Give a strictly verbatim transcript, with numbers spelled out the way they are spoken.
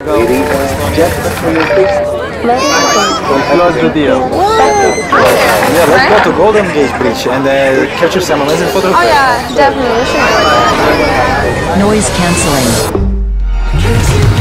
Ladies and gentlemen, for your please. Close video. Yeah, let's go to Golden Gate Bridge and uh, capture some amazing photos. Oh yeah, definitely. We should go there. Noise cancelling.